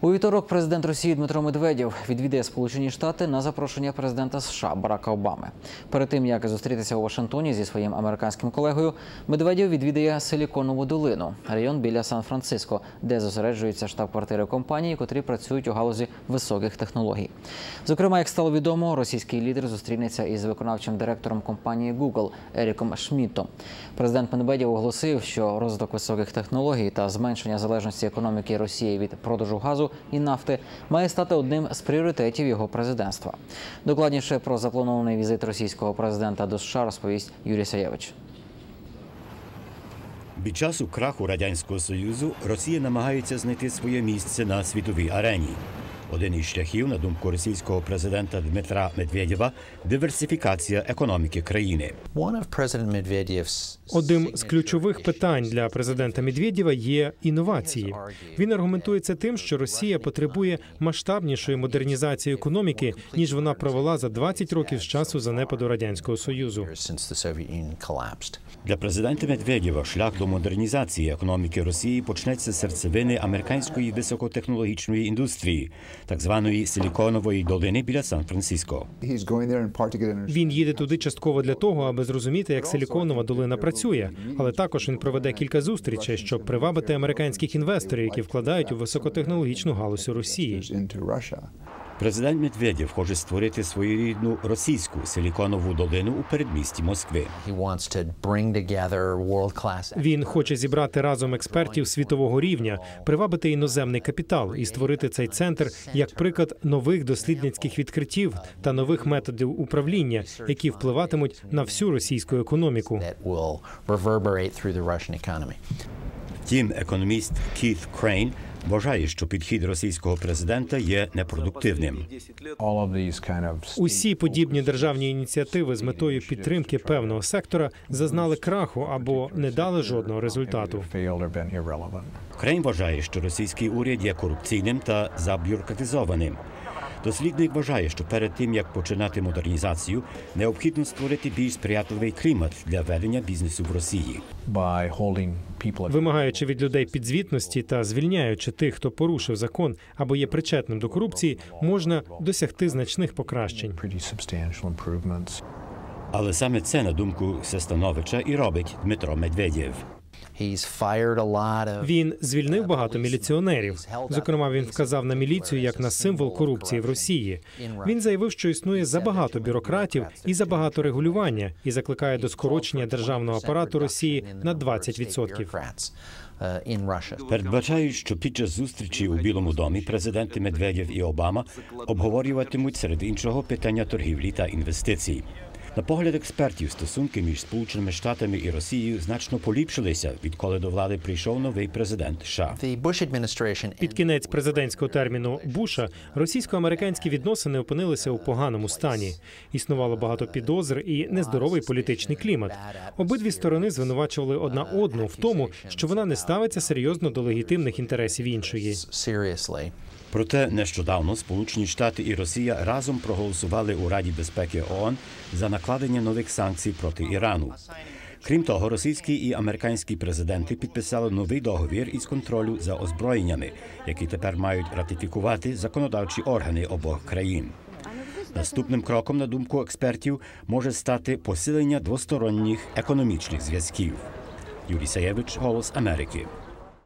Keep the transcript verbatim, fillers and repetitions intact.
У вівторок президент Росії Дмитро Медведєв відвідає Сполучені Штати на запрошення президента США Барака Обами. Перед тим, як зустрітися у Вашингтоні зі своїм американським колегою, Медведєв відвідає Силіконову долину – район біля Сан-Франциско, де зосереджуються штаб-квартири компаній, котрі працюють у галузі високих технологій. Зокрема, як стало відомо, російський лідер зустрінеться із виконавчим директором компанії Google Еріком Шмідтом. Президент Медведєв оголосив, що розвиток високих технологій та зменшення залежності економіки Росії від продажу газу і нафти має стати одним з пріоритетів його президентства. Докладніше про запланований візит російського президента до США розповість Юрій Саєвич. Від часу краху Радянського Союзу Росія намагається знайти своє місце на світовій арені. Один із шляхів, на думку російського президента Дмитра Медведєва, – диверсифікація економіки країни. Одним з ключових питань для президента Медведєва є інновації. Він аргументує це тим, що Росія потребує масштабнішої модернізації економіки, ніж вона провела за двадцять років з часу занепаду Радянського Союзу. Для президента Медведєва шлях до модернізації економіки Росії почнеться з серцевини американської високотехнологічної індустрії, так званої Силіконової долини біля Сан-Франциско. Він їде туди частково для того, аби зрозуміти, як Силіконова долина працює, але також він проведе кілька зустрічей, щоб привабити американських інвесторів, які вкладають у високотехнологічну галузь у Росії. Президент Медведєв хоче створити своєрідну російську Силіконову долину у передмісті Москви. Він хоче зібрати разом експертів світового рівня, привабити іноземний капітал і створити цей центр як приклад нових дослідницьких відкриттів та нових методів управління, які впливатимуть на всю російську економіку. Втім, економіст Кіт Крейн вважає, що підхід російського президента є непродуктивним. Усі подібні державні ініціативи з метою підтримки певного сектора зазнали краху або не дали жодного результату. Крейн вважає, що російський уряд є корупційним та забюрократизованим. Дослідник вважає, що перед тим, як починати модернізацію, необхідно створити більш сприятливий клімат для ведення бізнесу в Росії. Вимагаючи від людей підзвітності та звільняючи тих, хто порушив закон або є причетним до корупції, можна досягти значних покращень. Але саме це, на думку Сестановича, і робить Дмитро Медведєв. Він звільнив багато міліціонерів. Зокрема, він вказав на міліцію як на символ корупції в Росії. Він заявив, що існує забагато бюрократів і забагато регулювання, і закликає до скорочення державного апарату Росії на двадцять відсотків. Передбачають, що під час зустрічі у Білому домі президенти Медведєв і Обама обговорюватимуть серед іншого питання торгівлі та інвестицій. На погляд експертів, стосунки між Сполученими Штатами і Росією значно поліпшилися, відколи до влади прийшов новий президент США. Під кінець президентського терміну Буша російсько-американські відносини опинилися у поганому стані. Існувало багато підозр і нездоровий політичний клімат. Обидві сторони звинувачували одна одну в тому, що вона не ставиться серйозно до легітимних інтересів іншої. Проте нещодавно Сполучені Штати і Росія разом проголосували у Раді безпеки ООН за накладення нових санкцій проти Ірану. Крім того, російські і американські президенти підписали новий договір із контролю за озброєннями, який тепер мають ратифікувати законодавчі органи обох країн. Наступним кроком, на думку експертів, може стати посилення двосторонніх економічних зв'язків. Юрій Саєвич, Голос Америки.